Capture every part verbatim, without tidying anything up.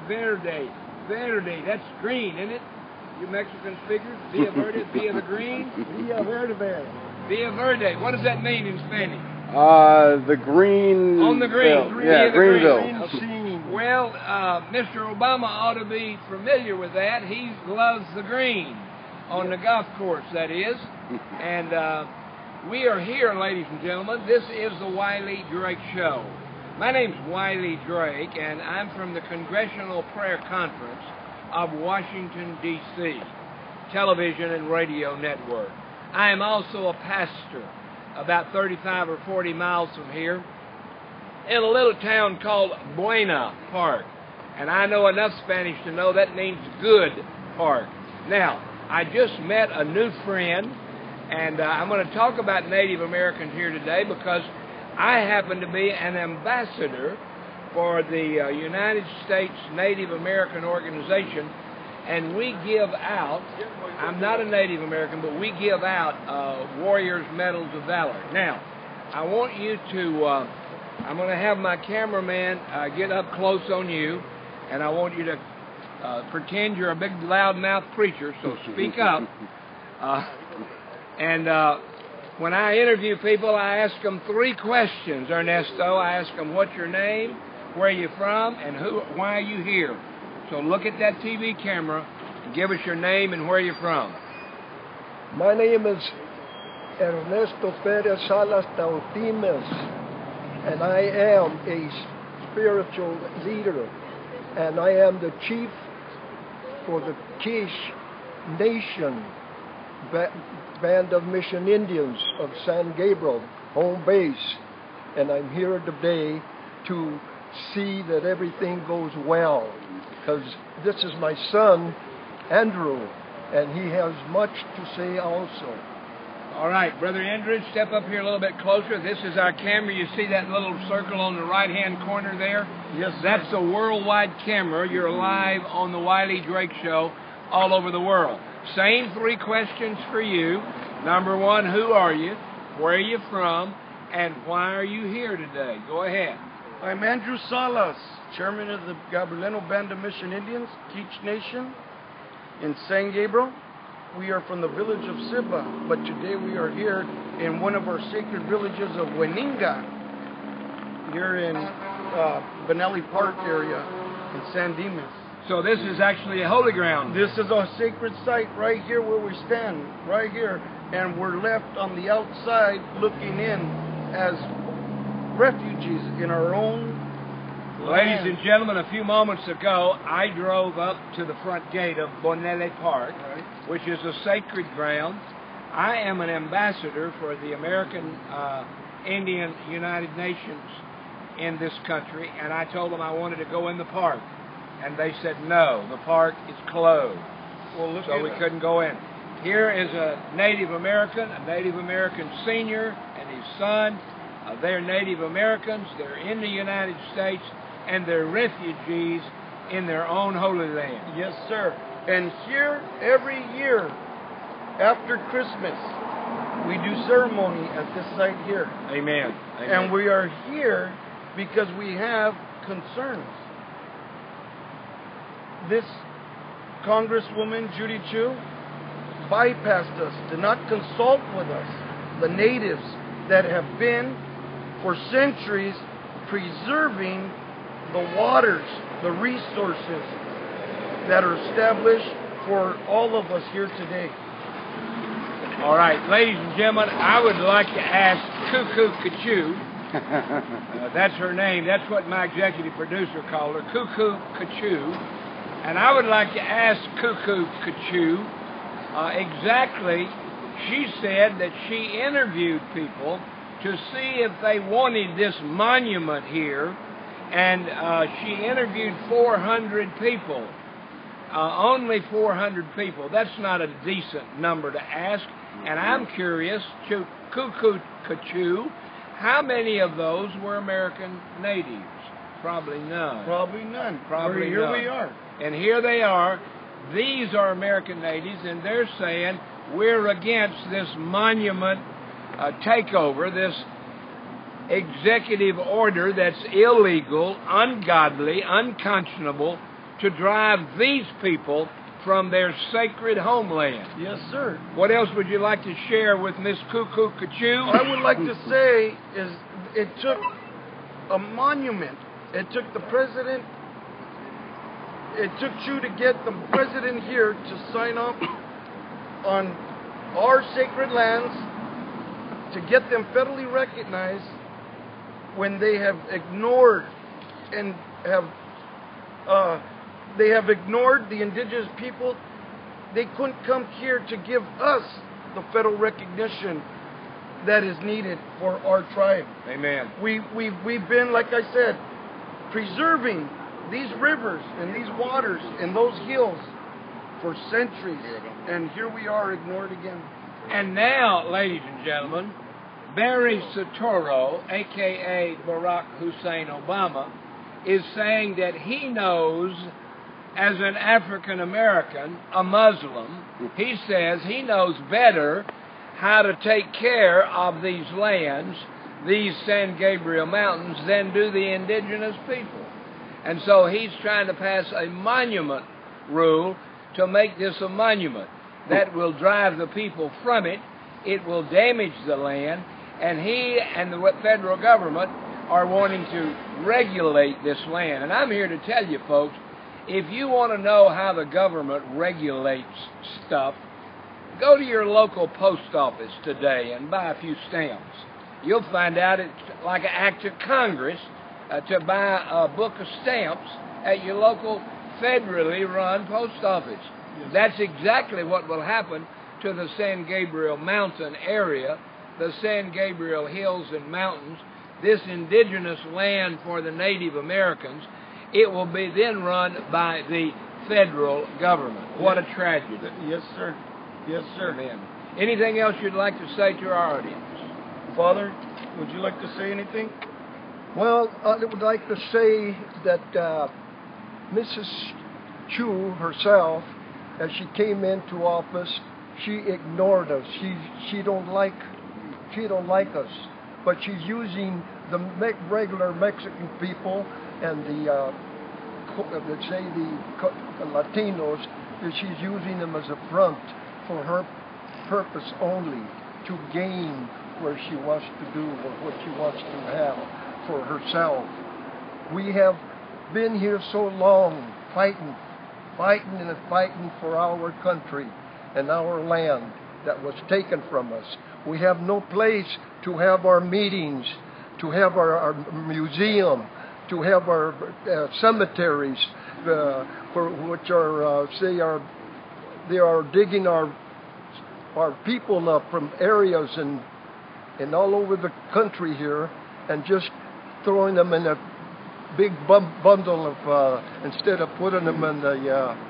Verde. Verde. That's green, isn't it? You Mexican speakers. Via Verde. Via the green. Via Verde. Via Verde. What does that mean in Spanish? Uh, the green. On the green. Bill. Yeah, Via the Greenville. Green. Well, uh, Mister Obama ought to be familiar with that. He loves the green on the golf course, that is. And uh, we are here, ladies and gentlemen. This is the Wiley Drake Show. My name's Wiley Drake, and I'm from the Congressional Prayer Conference of Washington, D C, television and radio network. I am also a pastor about thirty-five or forty miles from here in a little town called Buena Park. And I know enough Spanish to know that means good park. Now, I just met a new friend, and uh, I'm going to talk about Native Americans here today because I happen to be an ambassador for the uh, United States Native American Organization, and we give out, I'm not a Native American, but we give out uh, Warriors Medals of Valor. Now, I want you to, uh, I'm going to have my cameraman uh, get up close on you, and I want you to uh, pretend you're a big loudmouth preacher, so speak up. Uh, and uh, when I interview people, I ask them three questions, Ernesto. I ask them, what's your name, where are you from, and who, why are you here? So look at that T V camera and give us your name and where you're from. My name is Ernesto Perez Salas Tautimes, and I am a spiritual leader, and I am the chief for the Kish Nation ba Band of Mission Indians of San Gabriel, home base, and I'm here today to see that everything goes well, because this is my son, Andrew, and he has much to say also. All right, Brother Andrew, step up here a little bit closer. This is our camera. You see that little circle on the right-hand corner there? Yes, sir. That's a worldwide camera. You're live on the Wiley Drake Show all over the world. Same three questions for you. Number one, who are you? Where are you from? And why are you here today? Go ahead. I'm Andrew Salas, chairman of the Gabrielino Band of Mission Indians, Kish Nation, in San Gabriel. We are from the village of Siba, but today we are here in one of our sacred villages of Weninga, here in uh, Benelli Park area in San Dimas. So this is actually a holy ground. This is a sacred site right here where we stand, right here, and we're left on the outside looking in as refugees in our own Ladies land. and gentlemen, a few moments ago, I drove up to the front gate of Benelli Park, Right. which is a sacred ground. I am an ambassador for the American uh, Indian United Nations in this country, and I told them I wanted to go in the park. And they said, no, the park is closed. Well, look so at we it. couldn't go in. Here is a Native American, a Native American senior and his son. Uh, they're Native Americans. They're in the United States, and they're refugees in their own holy land. Yes, sir. And here, every year, after Christmas, we do ceremony at this site here. Amen. Amen. And we are here because we have concerns. This Congresswoman, Judy Chu, bypassed us, did not consult with us, the natives that have been for centuries preserving the waters, the resources that are established for all of us here today. All right, ladies and gentlemen, I would like to ask Cuckoo Kachu. Uh, that's her name. That's what my executive producer called her, Cuckoo Kachu. And I would like to ask Cuckoo Kachu uh, exactly, she said that she interviewed people to see if they wanted this monument here, and uh, she interviewed four hundred people, uh, only four hundred people. That's not a decent number to ask, and I'm curious, Cuckoo Kachu, how many of those were American natives? Probably none. Probably none. Probably Here none. we are. And here they are. These are American natives, and they're saying we're against this monument uh, takeover, this executive order that's illegal, ungodly, unconscionable to drive these people from their sacred homeland. Yes, sir. What else would you like to share with Miss Cuckoo Cachoo? I would like to say is it took a monument. It took the president, it took you to get the president here to sign up on our sacred lands, to get them federally recognized when they have ignored and have uh, they have ignored the indigenous people. They couldn't come here to give us the federal recognition that is needed for our tribe. Amen. We, we, we've been, like I said, preserving these rivers and these waters and those hills for centuries. And here we are, ignored again. And now, ladies and gentlemen, Barry Soetoro, a k a. Barack Hussein Obama, is saying that he knows, as an African American, a Muslim, he says he knows better how to take care of these lands, these San Gabriel Mountains, than do the indigenous people. And so he's trying to pass a monument rule to make this a monument that will drive the people from it. It will damage the land, and he and the federal government are wanting to regulate this land. And I'm here to tell you, folks, if you want to know how the government regulates stuff, go to your local post office today and buy a few stamps. You'll find out it's like an act of Congress uh, to buy a book of stamps at your local federally run post office. Yes. That's exactly what will happen to the San Gabriel Mountain area, the San Gabriel Hills and Mountains, this indigenous land for the Native Americans. It will be then run by the federal government. What a tragedy. Yes, sir. Yes, sir. Amen. Anything else you'd like to say to our audience? Father, would you like to say anything? Well, I would like to say that uh, Missus Chu herself, as she came into office, she ignored us. She she don't like she don't like us, but she's using the me- regular Mexican people and the uh, let's say the Latinos. That she's using them as a front for her purpose only, to gain where she wants to do or what she wants to have for herself. We have been here so long fighting, fighting and fighting for our country and our land that was taken from us. We have no place to have our meetings, to have our, our museum, to have our uh, cemeteries, uh, for which are, uh, say, are they are digging our our people up from areas and and all over the country here, and just throwing them in a big bum- bundle of uh, instead of putting them in the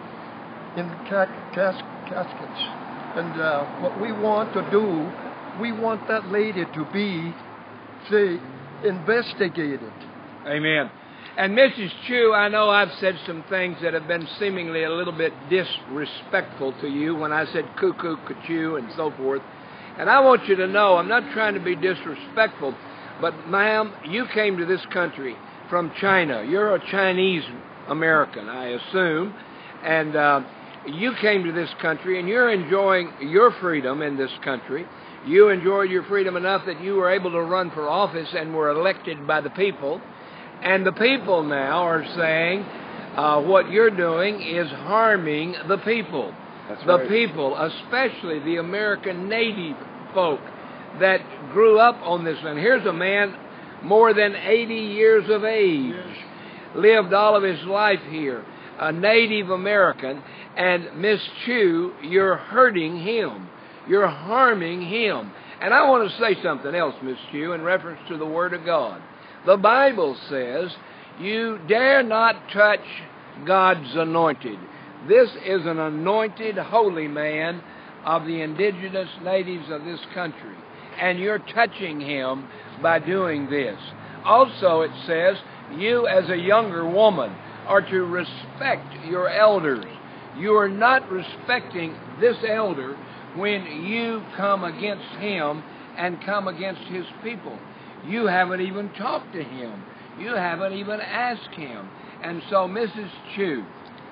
uh, in the ca- cas- caskets. And uh, what we want to do, we want that lady to be, say, investigated. Amen. And Missus Chu, I know I've said some things that have been seemingly a little bit disrespectful to you when I said cuckoo, cachoo, and so forth. And I want you to know, I'm not trying to be disrespectful, but ma'am, you came to this country from China. You're a Chinese American, I assume. And uh, you came to this country, and you're enjoying your freedom in this country. You enjoyed your freedom enough that you were able to run for office and were elected by the people. And the people now are saying uh, what you're doing is harming the people. That's the right. people, especially the American native folk that grew up on this land. Here's a man more than eighty years of age, yes. lived all of his life here, a Native American, and Miss Chu, you're hurting him. You're harming him. And I want to say something else, Miss Chu, in reference to the Word of God. The Bible says, you dare not touch God's anointed. This is an anointed holy man of the indigenous natives of this country, and you're touching him by doing this. Also, it says, you as a younger woman are to respect your elders. You are not respecting this elder when you come against him and come against his people. You haven't even talked to him. You haven't even asked him. And so, Missus Chu,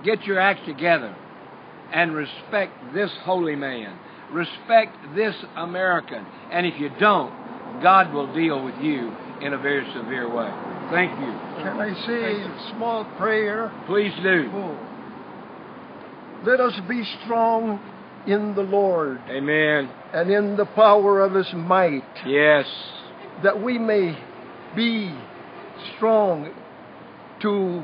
get your act together and respect this holy man. Respect this American. And if you don't, God will deal with you in a very severe way. Thank you. Can I say a small prayer? Please do. Oh. Let us be strong in the Lord Amen. and in the power of His might, Yes. that we may be strong to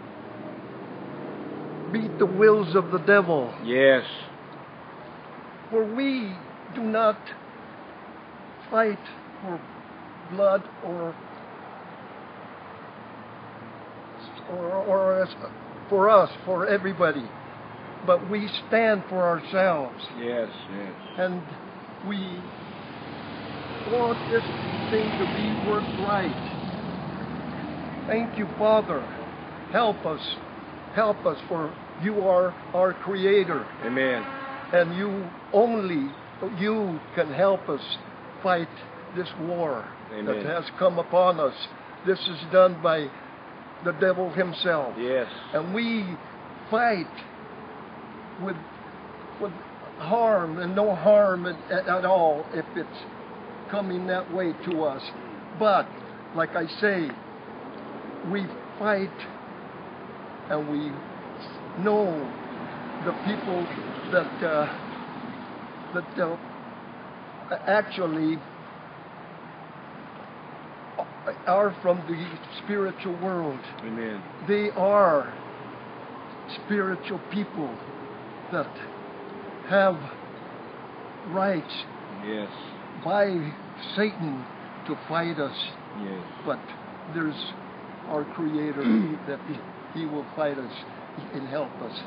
beat the wills of the devil. Yes. For we do not fight for blood or or, or as, for us, for everybody, but we stand for ourselves, Yes. Yes. and we want this thing to be worked right. Thank you, Father. Help us. Help us, for you are our Creator, Amen. and you only, you can help us fight this war Amen. that has come upon us. This is done by the devil himself. Yes. And we fight with with harm and no harm at, at, at all if it's coming that way to us. But, like I say, we fight and we know the people that uh, that uh, actually are from the spiritual world. Amen. They are spiritual people that have rights Yes. by Satan to fight us. Yes. But there's our Creator that he, he will fight us and help us.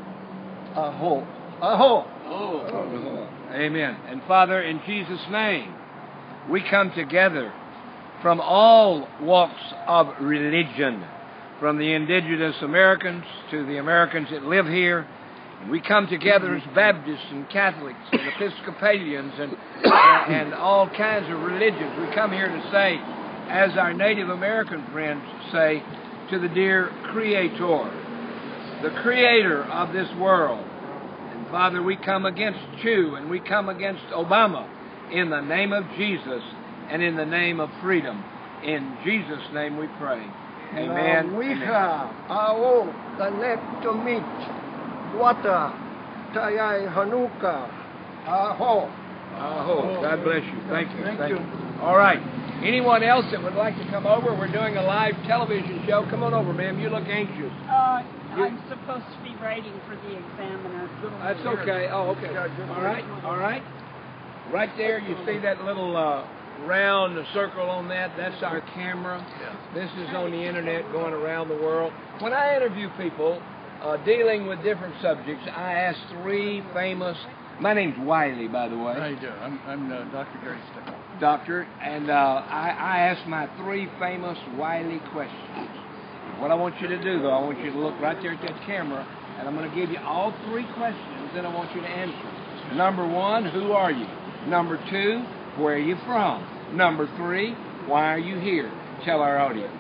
Aho. Aho. Oh. Amen. And Father, in Jesus' name, we come together from all walks of religion, from the indigenous Americans to the Americans that live here. And we come together as Baptists and Catholics and Episcopalians and, and, and all kinds of religions. We come here to say, as our Native American friends say, to the dear Creator, the Creator of this world. And Father, we come against Chew and we come against Obama in the name of Jesus and in the name of freedom. In Jesus' name we pray. Amen. Wika, Ao, Tanektomit, Wata, Tayai Hanuka, Aho. Aho. God bless you. Thank you. Thank you. All right. Anyone else that would like to come over? We're doing a live television show. Come on over, ma'am. You look anxious. Uh, You- I'm supposed to be writing for the Examiner. That's okay. Oh, okay. All right. All right. Right there, you see that little uh, round circle on that? That's our camera. This is on the internet going around the world. When I interview people uh, dealing with different subjects, I ask three famous. My name's Wiley, by the way. How you doing? I'm, I'm uh, Doctor Gary Stickle. Doctor, and uh, I, I ask my three famous Wiley questions. What I want you to do, though, I want you to look right there at that camera, and I'm going to give you all three questions, and I want you to answer. Number one, who are you? Number two, where are you from? Number three, why are you here? Tell our audience.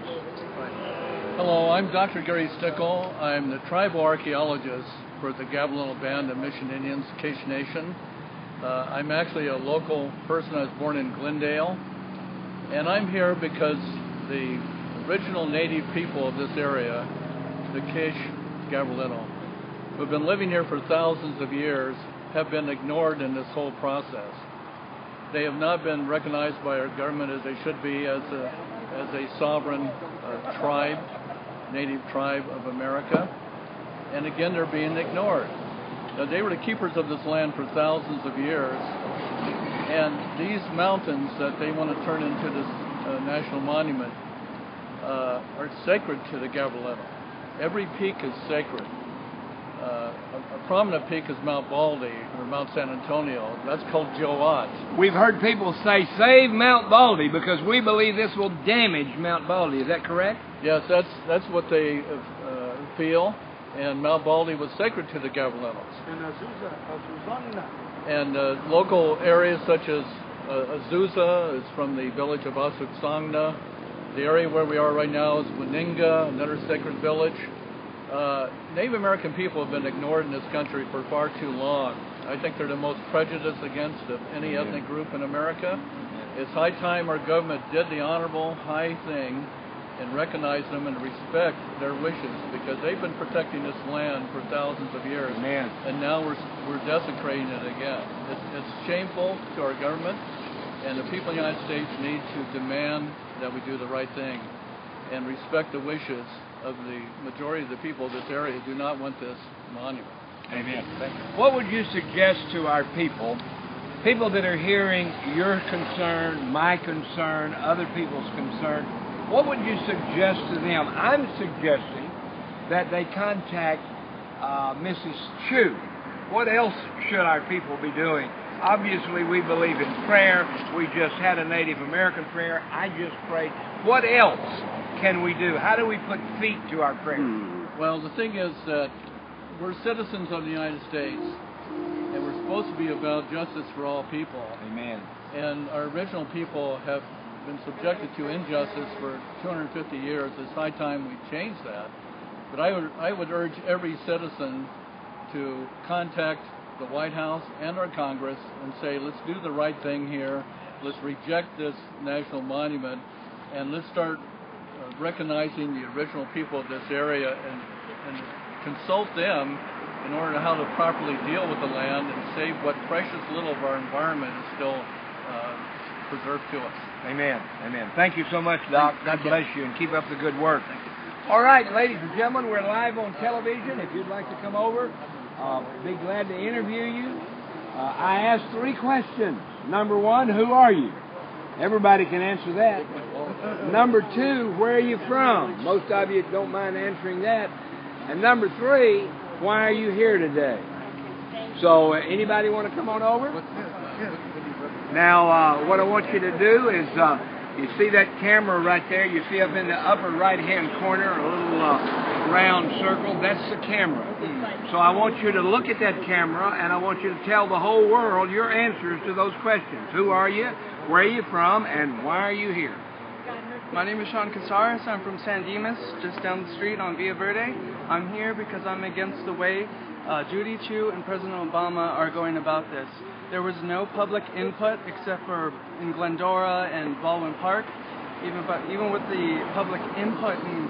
Hello, I'm Doctor Gary Stickle. I'm the tribal archaeologist for the Gabrielino Band of Mission Indians, Acacia Nation. Uh, I'm actually a local person. I was born in Glendale, and I'm here because the original native people of this area, the Kish Gabrielino, who have been living here for thousands of years, have been ignored in this whole process. They have not been recognized by our government as they should be as a, as a sovereign uh, tribe, native tribe of America. And again, they're being ignored. Now, they were the keepers of this land for thousands of years. And these mountains that they want to turn into this uh, national monument uh, are sacred to the Gabrielino. Every peak is sacred. Uh, a, a prominent peak is Mount Baldy or Mount San Antonio. That's called Joat. We've heard people say, save Mount Baldy, because we believe this will damage Mount Baldy. Is that correct? Yes, that's that's what they uh, feel. And Mount Baldy was sacred to the Gabrielinos. And uh, local areas such as uh, Azusa is from the village of Asuksangna. The area where we are right now is Wininga, another sacred village. Uh, Native American people have been ignored in this country for far too long. I think they're the most prejudiced against of any ethnic group in America. It's high time our government did the honorable, high thing and recognized them and respect their wishes, because they've been protecting this land for thousands of years. Amen. And now we're we're desecrating it again. It's, it's shameful to our government, and the people of the United States need to demand that we do the right thing and respect the wishes of the majority of the people of this area who do not want this monument. Amen. Thank you. What would you suggest to our people, people that are hearing your concern, my concern, other people's concern? What would you suggest to them? I'm suggesting that they contact uh, Missus Chu. What else should our people be doing? Obviously, we believe in prayer. We just had a Native American prayer. I just prayed. What else can we do? How do we put feet to our prayer? Well, the thing is that we're citizens of the United States, and we're supposed to be about justice for all people. Amen. And our original people have been subjected to injustice for two hundred fifty years. It's high time we change that. But I would, I would urge every citizen to contact the White House and our Congress and say, let's do the right thing here. Let's reject this national monument, and let's start uh, recognizing the original people of this area and, and consult them in order to how to properly deal with the land and save what precious little of our environment is still uh, preserved to us. Amen. Amen. Thank you so much, Doc. God bless you, and keep up the good work. All right, ladies and gentlemen, we're live on television. If you'd like to come over, uh, be glad to interview you. Uh, I asked three questions. Number one, who are you? Everybody can answer that. Number two, where are you from? Most of you don't mind answering that. And number three, why are you here today? So, uh, anybody want to come on over? Now, uh, what I want you to do is, uh, you see that camera right there? You see up in the upper right-hand corner, a little uh, round circle? That's the camera. So I want you to look at that camera, and I want you to tell the whole world your answers to those questions. Who are you? Where are you from? And why are you here? My name is Sean Casares. I'm from San Dimas, just down the street on Villa Verde. I'm here because I'm against the way uh, Judy Chu and President Obama are going about this. There was no public input except for in Glendora and Baldwin Park. Even but even with the public input in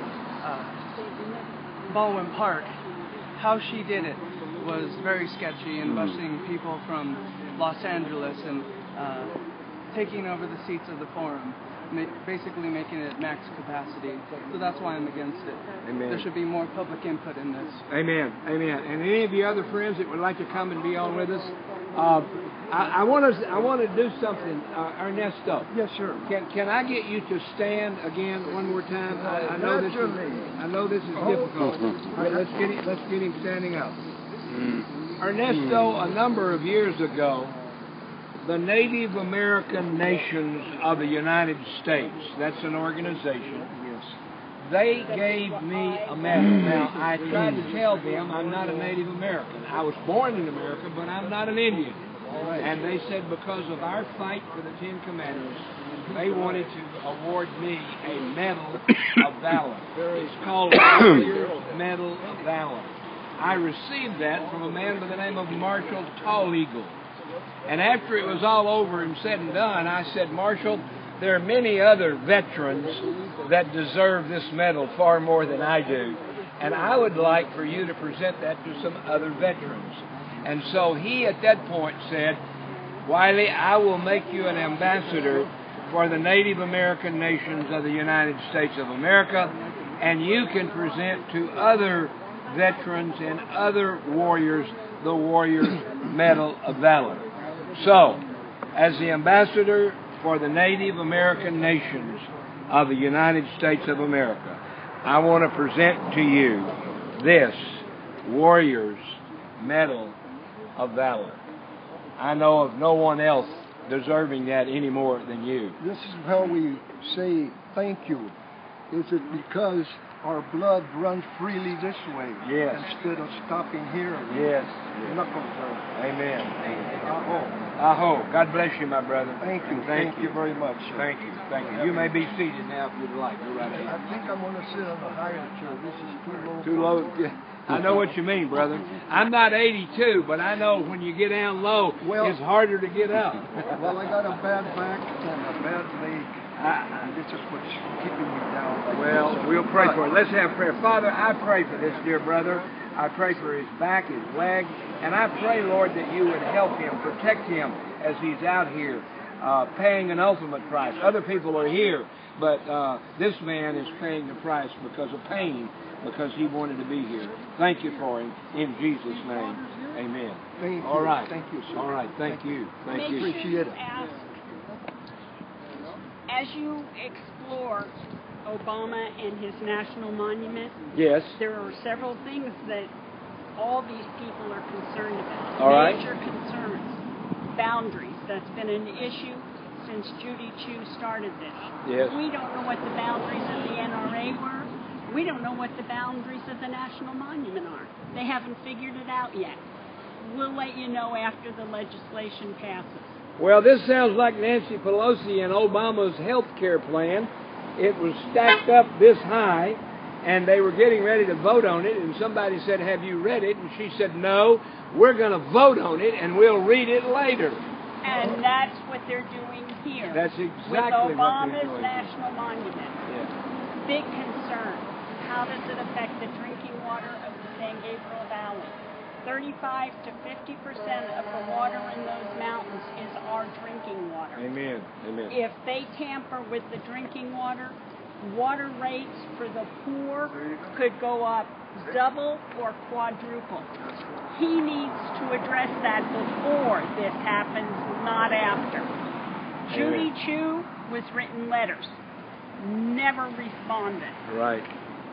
uh, Baldwin Park, how she did it was very sketchy and busing people from Los Angeles and uh, taking over the seats of the forum, ma basically making it max capacity. So that's why I'm against it. Amen. There should be more public input in this. Amen. Amen. And any of you other friends that would like to come and be on with us, uh, I, I want to I want to do something. Uh, Ernesto. Yes, sir. Can can I get you to stand again one more time? I, I know this is I know this is difficult. All right, let's get him, let's get him standing up. Ernesto, a number of years ago, the Native American Nations of the United States, that's an organization, yes, they gave me a medal. Now, I tried to tell them I'm not a Native American. I was born in America, but I'm not an Indian. And they said because of our fight for the Ten Commandments, they wanted to award me a Medal of Valor. It's called the Warrior's Medal of Valor. I received that from a man by the name of Marshall Tall Eagle. And after it was all over and said and done, I said, Marshall, there are many other veterans that deserve this medal far more than I do. And I would like for you to present that to some other veterans. And so he at that point said, Wiley, I will make you an ambassador for the Native American nations of the United States of America, and you can present to other veterans and other warriors the Warrior's Medal of Valor. So, as the ambassador for the Native American nations of the United States of America, I want to present to you this Warrior's Medal of Valor. I know of no one else deserving that any more than you. This is how we say thank you. Is it because our blood runs freely this way. Yes. Instead of stopping here. Yes. Knuckles down. Amen. Aho. Aho. God bless you, my brother. Thank you. Thank, Thank you very much, sir. Thank you. Thank you. You may be seated now if you'd like. Go right I ahead. think I'm going to sit on the higher chair. This is too low. Too low. I know what you mean, brother. I'm not eighty-two, but I know when you get down low, Well- it's harder to get up. Well, I got a bad back and a bad leg. I, And this is what's keeping me down. Like Well, this. we'll pray But for it. Let's have prayer. Father, I pray for this dear brother. I pray for his back, his leg, and I pray, Lord, that you would help him, protect him as he's out here uh, paying an ultimate price. Other people are here, but uh, this man is paying the price because of pain, because he wanted to be here. Thank you for him. In Jesus' name, amen. Thank All you. right. Thank you, sir. All right. Thank you. Thank Make you. sure Appreciate you it. ask, as you explore Obama and his national monument, Yes. there are several things that all these people are concerned about. All right. Major concerns. Boundaries. That's been an issue since Judy Chu started this. Yes. We don't know what the boundaries of the N R A were. We don't know what the boundaries of the National Monument are. They haven't figured it out yet. We'll let you know after the legislation passes. Well, this sounds like Nancy Pelosi and Obama's health care plan. It was stacked up this high, and they were getting ready to vote on it, and somebody said, have you read it? And she said, no, we're going to vote on it, and we'll read it later. And that's what they're doing here. That's with exactly what they're Obama's doing. National Monument. Yeah. Big concern. How does it affect the drinking water of the San Gabriel Valley? thirty-five to fifty percent of the water in those mountains is our drinking water. Amen. Amen. If they tamper with the drinking water, water rates for the poor could go up double or quadruple. He needs to address that before this happens, not after. Judy Chu was written letters, never responded. Right.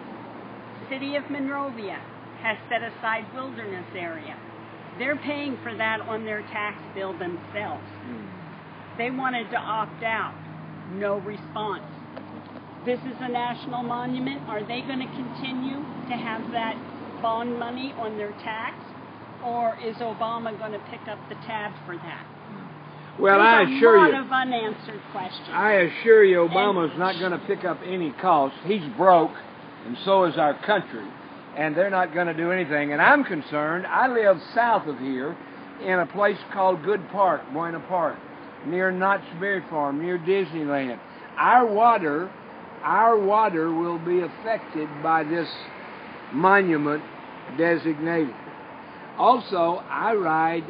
City of Monrovia has set aside wilderness area. They're paying for that on their tax bill themselves. They wanted to opt out. No response. This is a national monument. Are they going to continue to have that bond money on their tax? Or is Obama going to pick up the tab for that? Well, I There's assure a lot you, of unanswered questions. I assure you, Obama's not going to pick up any cost. He's broke, and so is our country, and they're not going to do anything. And I'm concerned. I live south of here in a place called Good Park, Buena Park, near Knott's Berry Farm, near Disneyland. Our water, our water will be affected by this monument designated. Also, I ride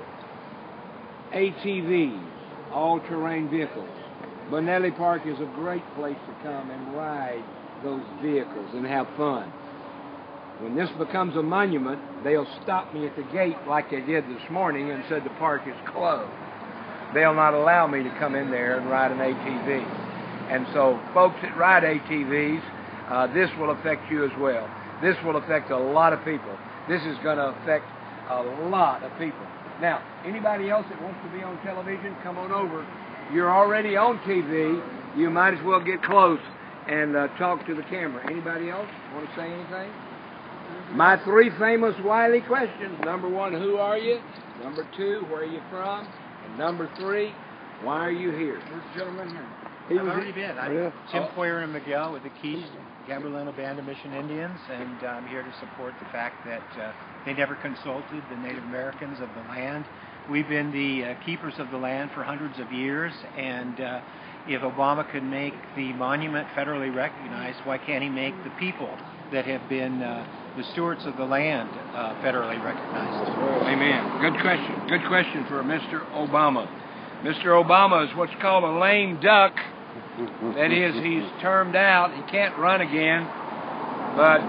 A T Vs, all-terrain vehicles. Bonelli Park is a great place to come and ride those vehicles and have fun. When this becomes a monument, they'll stop me at the gate like they did this morning and said the park is closed. They'll not allow me to come in there and ride an A T V. And so, folks that ride A T Vs, uh, this will affect you as well. This will affect a lot of people. This is going to affect a lot of people. Now, anybody else that wants to be on television, come on over. You're already on T V. You might as well get close and uh, talk to the camera. Anybody else want to say anything? My three famous Wiley questions. Number one, who are you? Number two, where are you from? And number three, why are you here? There's a gentleman here. He I've was already been. I'm Yeah. Tim Oh. Foyer and Miguel with the Keys Gabrielino Band of Mission Indians, and I'm here to support the fact that uh, they never consulted the Native Americans of the land. We've been the uh, keepers of the land for hundreds of years, and uh, if Obama could make the monument federally recognized, why can't he make the people that have been uh, the stewards of the land uh, federally recognized? Amen. Good question. Good question for Mister Obama. Mister Obama is what's called a lame duck. That is, he's termed out. He can't run again. But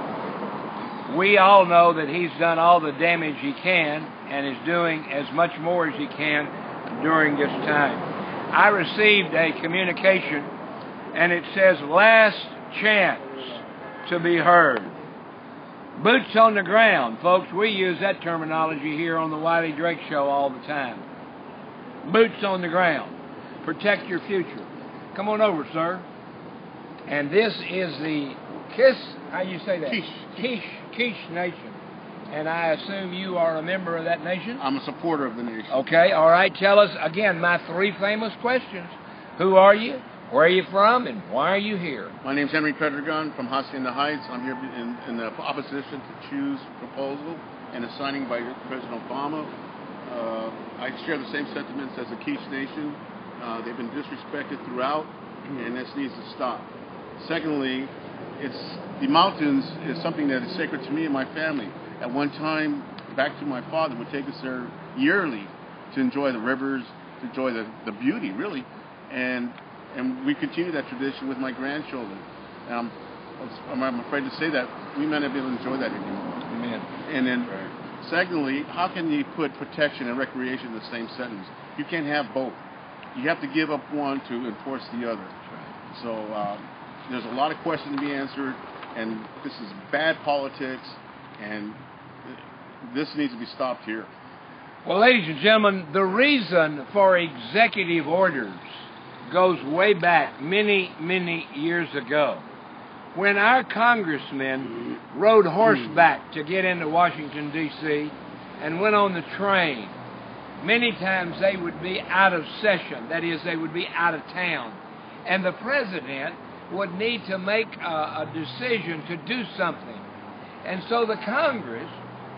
we all know that he's done all the damage he can and is doing as much more as he can during this time. I received a communication, and it says, last chance to be heard. Boots on the ground. Folks, we use that terminology here on the Wiley Drake Show all the time. Boots on the ground. Protect your future. Come on over, sir. And this is the Kiss, how you say that? Quiche. Quiche, Quiche Nation. And I assume you are a member of that nation? I'm a supporter of the nation. Okay, all right. Tell us, again, my three famous questions. Who are you? Where are you from? And why are you here? My name's Henry Pedregon from Hacienda Heights. I'm here in, in the opposition to Chu's proposal and the signing by President Obama. Uh, I share the same sentiments as the Quiche Nation. Uh, they've been disrespected throughout, and this needs to stop. Secondly, it's the mountains is something that is sacred to me and my family. At one time, back to my father, would take us there yearly to enjoy the rivers, to enjoy the, the beauty, really. And and we continue that tradition with my grandchildren. Um, I'm, I'm afraid to say that we may not be able to enjoy that anymore. Amen. And then, secondly, how can you put protection and recreation in the same sentence? You can't have both. You have to give up one to enforce the other. Right. So uh, there's a lot of questions to be answered, and this is bad politics, and this needs to be stopped here. Well, ladies and gentlemen, the reason for executive orders goes way back many, many years ago. When our congressmen rode horseback to get into Washington, D C, and went on the train, many times they would be out of session. That is, they would be out of town. And the president would need to make a, a decision to do something. And so the Congress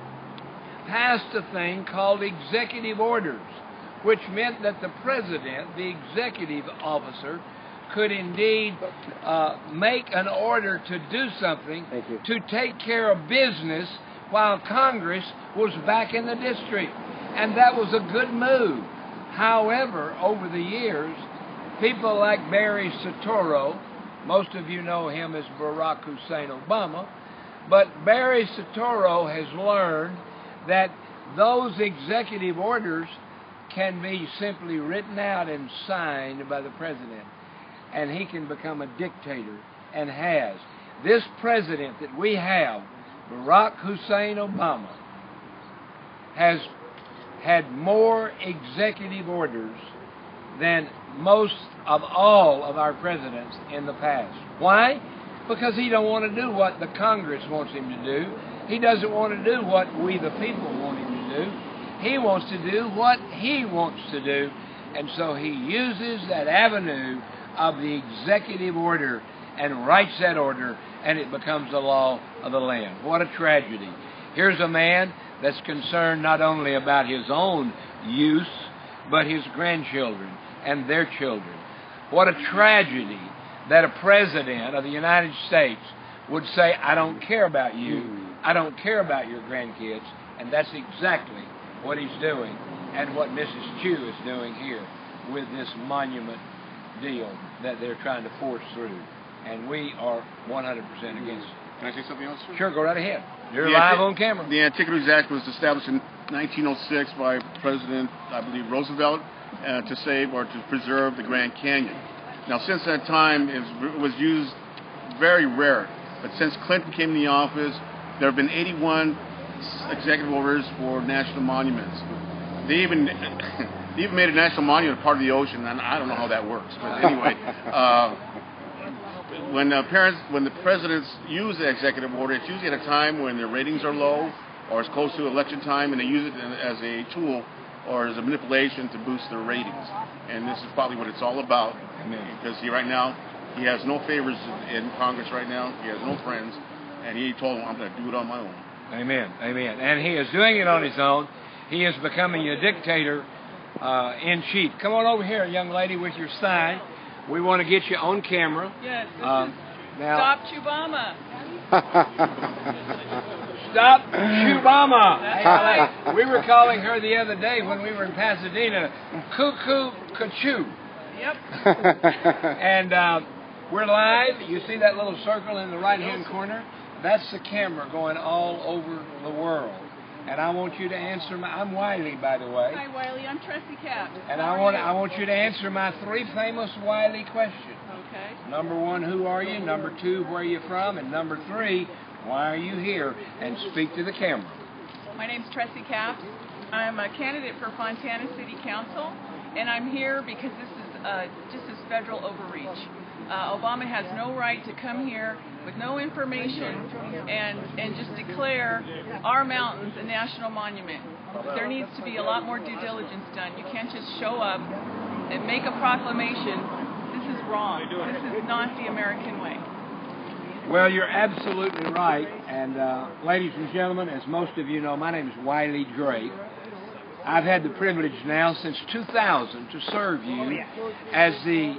passed a thing called executive orders, which meant that the president, the executive officer, could indeed uh, make an order to do something to take care of business while Congress was back in the district. And that was a good move. However, over the years, people like Barry Soetoro, most of you know him as Barack Hussein Obama, but Barry Soetoro has learned that those executive orders can be simply written out and signed by the president, and he can become a dictator, and has. This president that we have, Barack Hussein Obama, has had more executive orders than most of all of our presidents in the past. Why? Because he don't want to do what the Congress wants him to do. He doesn't want to do what we the people want him to do. He wants to do what he wants to do. And so he uses that avenue of the executive order and writes that order, and it becomes the law of the land. What a tragedy. Here's a man that's concerned not only about his own use, but his grandchildren and their children. What a tragedy that a president of the United States would say, I don't care about you, I don't care about your grandkids, and that's exactly what he's doing and what Missus Chu is doing here with this monument deal that they're trying to force through. And we are one hundred percent against it. Can I say something else, sir? Sure, go right ahead. You're The live Anti- on camera. The Antiquities Act was established in nineteen oh six by President, I believe, Roosevelt, uh, to save or to preserve the Grand Canyon. Now, since that time, it was used very rare. But since Clinton came in the office, there have been eighty-one executive orders for national monuments. They even they even made a national monument part of the ocean, and I don't know how that works. But anyway, uh, when uh, parents, when the presidents use the executive order, it's usually at a time when their ratings are low or it's close to election time, and they use it as a tool or as a manipulation to boost their ratings. And this is probably what it's all about. Amen. Because he right now, he has no favors in Congress right now. He has no friends, and he told them, I'm going to do it on my own. Amen. Amen. And he is doing it on his own. He is becoming a dictator uh, in chief. Come on over here, young lady, with your sign. We want to get you on camera. Yes, this Um, is now, Stop Chubama. Stop Chubama. Hey, I like- we were calling her the other day when we were in Pasadena, Cuckoo Kachu. Yep. And uh, we're live. You see that little circle in the right-hand corner? That's the camera going all over the world. And I want you to answer my... I'm Wiley, by the way. Hi, Wiley. I'm Tressie Cap. And How I are want you? I want you to answer my three famous Wiley questions. Okay. Number one, who are you? Number two, where are you from? And number three, why are you here? And speak to the camera. My name's Tressie Cap. I'm a candidate for Fontana City Council, and I'm here because this is uh, just this federal overreach. Uh, Obama has no right to come here with no information and, and just declare our mountains a national monument. But there needs to be a lot more due diligence done. You can't just show up and make a proclamation. This is wrong. This is not the American way. Well, you're absolutely right. And uh, ladies and gentlemen, as most of you know, my name is Wiley Drake. I've had the privilege now since two thousand to serve you as the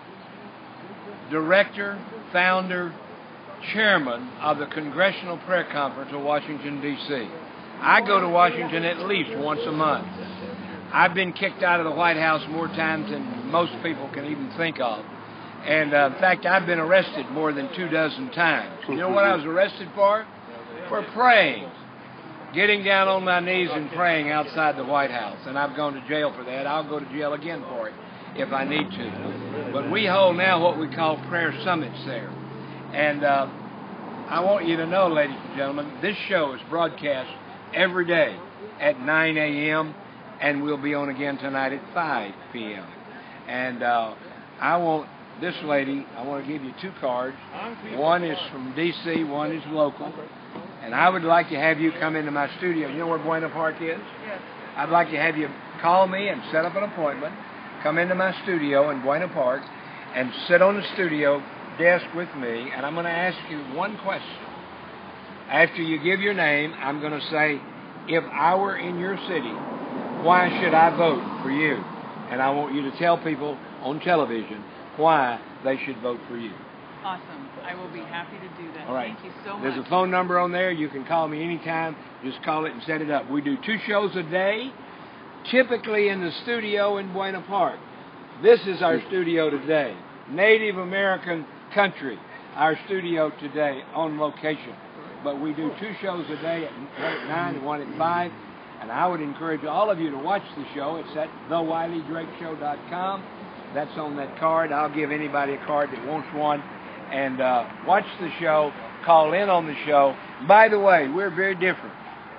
director, founder, chairman of the Congressional Prayer Conference of Washington, D C I go to Washington at least once a month. I've been kicked out of the White House more times than most people can even think of. And uh, in fact, I've been arrested more than two dozen times. You know what I was arrested for? For praying. Getting down on my knees and praying outside the White House. And I've gone to jail for that. I'll go to jail again for it if I need to. But we hold now what we call prayer summits there. And uh, I want you to know, ladies and gentlemen, this show is broadcast every day at nine a.m. and we'll be on again tonight at five p.m. And uh, I want this lady, I want to give you two cards. One is from D C, one is local. And I would like to have you come into my studio. You know where Buena Park is? Yes. I'd like to have you call me and set up an appointment. Come into my studio in Buena Park and sit on the studio desk with me. And I'm going to ask you one question. After you give your name, I'm going to say, if I were in your city, why should I vote for you? And I want you to tell people on television why they should vote for you. Awesome. I will be happy to do that. All right. Thank you so much. There's a phone number on there. You can call me anytime. Just call it and set it up. We do two shows a day, typically in the studio in Buena Park. This is our studio today. Native American country, our studio today on location. But we do two shows a day, one at nine and one at five. And I would encourage all of you to watch the show. It's at the wiley drake show dot com. That's on that card. I'll give anybody a card that wants one. And uh, watch the show, call in on the show. By the way, we're very different.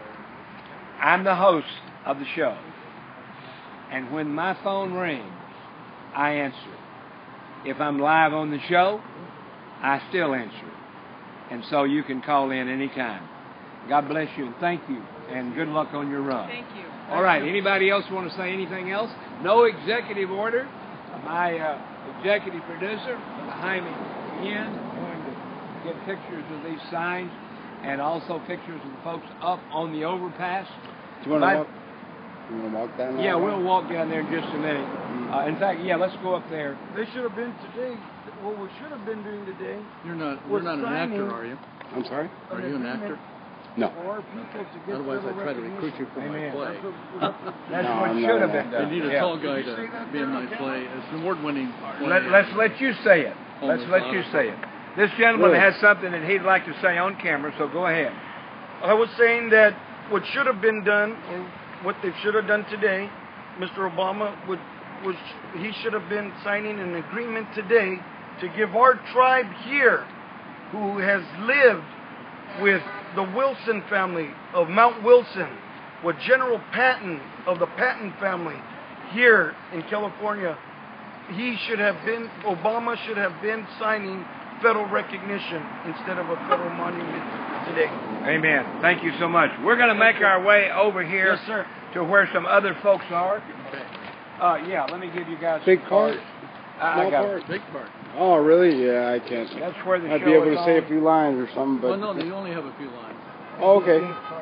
I'm the host of the show. And when my phone rings, I answer. If I'm live on the show, I still answer. And so you can call in anytime. God bless you and thank you. And good luck on your run. Thank you. All right. Anybody else want to say anything else? No executive order. My uh, executive producer, Jaime Yin, going to get pictures of these signs and also pictures of the folks up on the overpass. Do you want to walk? You want to walk down there? Yeah, we'll walk down there in just a minute. Uh, in fact, yeah, let's go up there. They should have been today. What we should have been doing today. You're not. was You're not an signing actor, are you? I'm sorry? Are you an actor? No. For our people to get Otherwise, federal I'd try to recruit you for Amen. my play. That's No, what I'm should not have been an done. You need a Yeah. tall guy to be in my play. It's an award-winning play. Let, let's let you say it. Let's Homeless let you Auto. say it. This gentleman Really? has something that he'd like to say on camera, so go ahead. I was saying that what should have been done, or what they should have done today, Mister Obama would was he should have been signing an agreement today to give our tribe here, who has lived with the Wilson family of Mount Wilson, with General Patton of the Patton family here in California, he should have been, Obama should have been signing federal recognition instead of a federal monument today. Amen. Thank you so much. We're going to make our way over here Yes, sir. to where some other folks are. Uh, yeah, let me give you guys Big some part? cards. I, I Small got part? Big part. Oh, really? Yeah, I can't. That's where the I'd show be able is to say on. a few lines or something, but. Well, no, you only have a few lines. Oh, okay.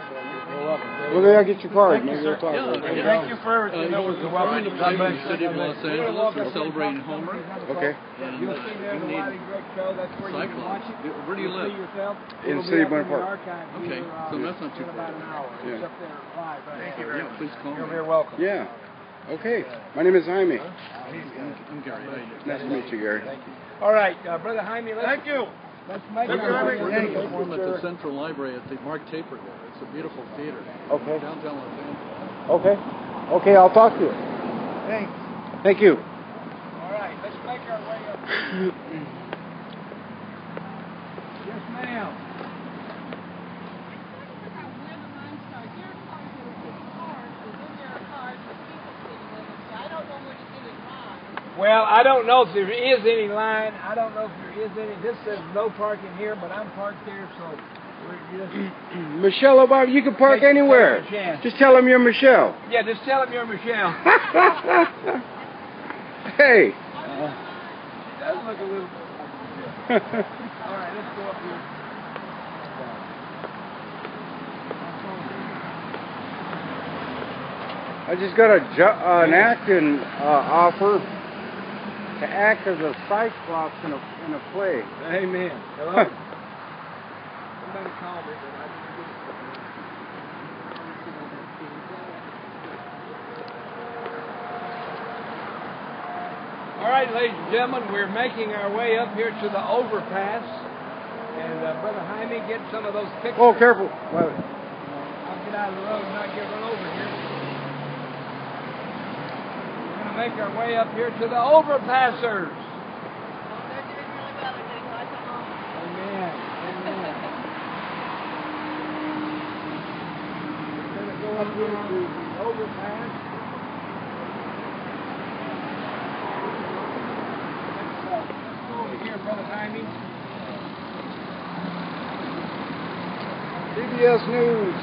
Well, maybe I'll get your card. Thank you, Maybe sir. we'll talk Yeah, about it. yeah. Thank you for Uh, everything. you That know, was we're welcome. trying to God bring bless the city of Los Angeles. We're celebrating Homer. Okay. And You'll uh, see there you the need Wiley Drake Show. That's where you can watch Cyclones. it. Where do you You'll live? see yourself. In It'll City be up Buena in the Park. archive Okay, here, uh, so that's not too in far. about an hour. Yeah. It's up there live. Right Thank now. you very Yeah, please call You're me. very welcome. Yeah. Okay. My name is Jaime. I'm, I'm Gary. How you doing? Nice to meet you, Gary. All right, uh, Brother Jaime, let's, Thank you. let's make Thank you, our way Jaime. We're over going to here. perform at the Central Library at the Mark Taper there. It's a beautiful theater. Okay. Downtown Los Angeles. Okay. Okay, I'll talk to you. Thanks. Thank you. All right, let's make our way up. Yes, ma'am. I don't know where to get it from. Well, I don't know if there is any line. I don't know if there is any. This says no parking here, but I'm parked there, so we're just... Michelle Obama, you can park Take- anywhere. take a chance. Just tell them you're Michelle. Yeah, just tell him you're Michelle. Hey. Uh, it does look a little bit like Michelle. All right, let's go up here. I just got a ju- uh, an acting uh, offer to act as a Cyclops in a in a play. Amen. Hello? Somebody called me, but I didn't get it. All right, ladies and gentlemen, we're making our way up here to the overpass. And uh, Brother Jaime, get some of those pictures. Oh, careful. Well, I'll get out of the road and not get run over here. We're going to make our way up here to the overpassers. Amen. Amen. We're going to go up here to the overpass. Let's go over here, Brother Jaime. C B S News.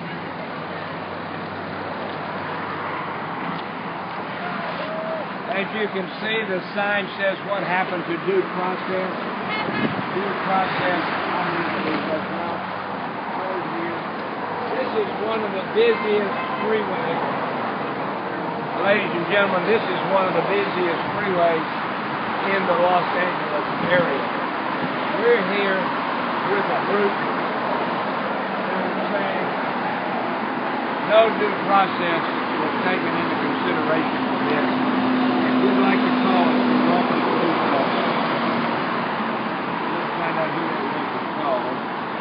As you can see, the sign says what happened to due process. Due process obviously was not heard here. This is one of the busiest freeways. Ladies and gentlemen, this is one of the busiest freeways in the Los Angeles area. We're here with a group that is saying no due process was taken into consideration for this. We'd like to call it the Roman Police Officer. Let's find out who that was called.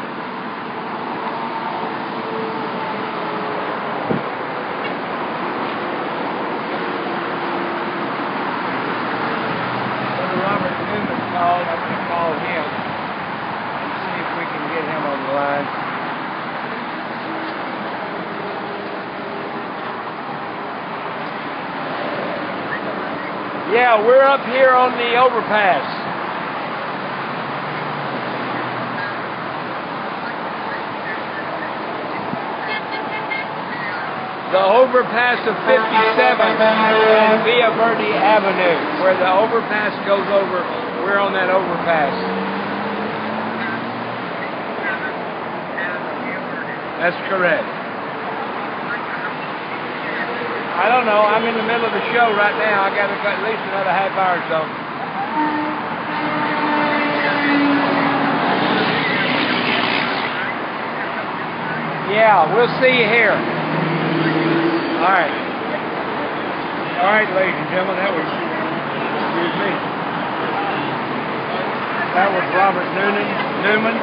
Brother Robert Newman called. I'm going to call him and see if we can get him on the line. Yeah, we're up here on the overpass. The overpass of fifty-seven and Villa Verde Avenue, where the overpass goes over. We're on that overpass. That's correct. I don't know. I'm in the middle of the show right now. I got to cut at least another half hour or so. Yeah, we'll see you here. All right. All right, ladies and gentlemen, that was, excuse me. That was Robert Noonan, Newman.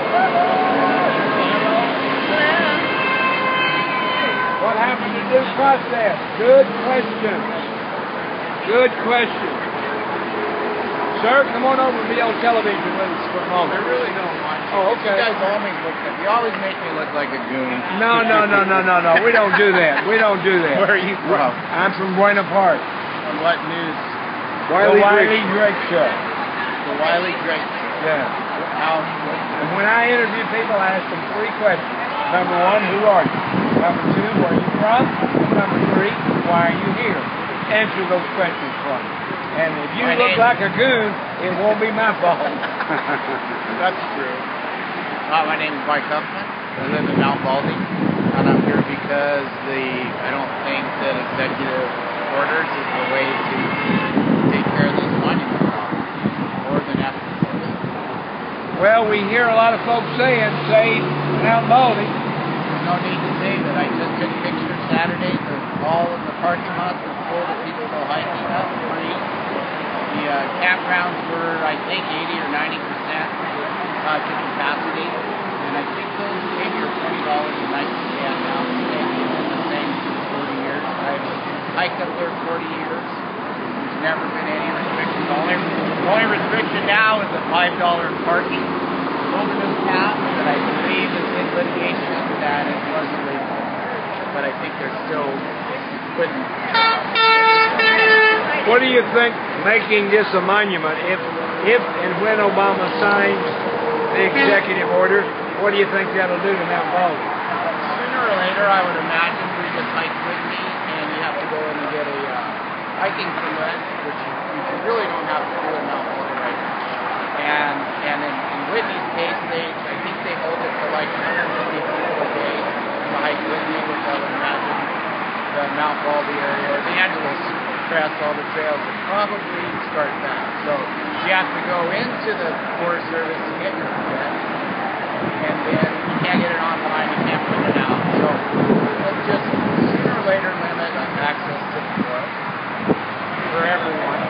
What happened to due process? Good question. Good question. Sir, come on over and be on television with us for a moment. I really don't want to. Oh, okay. You guys always look at, you always make me look like a goon. No, no, no, no, no, no. We don't do that. We don't do that. Where are you from? I'm from Buena Park. On what news? Wiley the Wiley Drake Show. The Wiley Drake Show. Yeah. How? And when I interview people, I ask them three questions. Number one, who are you? Number two, where are you from? Number three, why are you here? Answer those questions for me. And if you my look name, like a goon, it won't be my fault. That's true. Uh, my name is Mike Huffman. I live in Mount Baldy. And I'm here because the I don't think that executive orders is the way to take care of these monument problems. More than ethical. Well, we hear a lot of folks saying, save Mount Baldy. There's no need to save it. I just took pictures Saturday of all of the parking lots were full of people go hiking up free. The uh, campgrounds were, I think, eighty or ninety percent uh, to capacity. And I think those maybe are twenty dollars a night to stay on now. It's been the same for forty years. I've hiked up there forty years. There's never been any restrictions. The only, the only restriction now is the five dollar parking overdose cap that I believe is in litigation that it wasn't legal. But I think they're still putting. What do you think making this a monument, if if and when Obama signs the executive order, what do you think that'll do to Mount Baldy? Sooner or later, I would imagine we just hike Whitney, and you have to go in and get a uh, hiking permit, which you, which you really don't have to do in Mount Baldy right now. And and in, in Whitney's case, they I think they hold it for like one hundred fifty people a day to hike Whitney, which I would imagine the Mount Baldy area or the Angeles Crest, all the trails would probably start that. So you have to go into the Forest Service to get your permit, and then you can't get it online, you can't print it out. So let's just sooner or later limit access to the forest for everyone.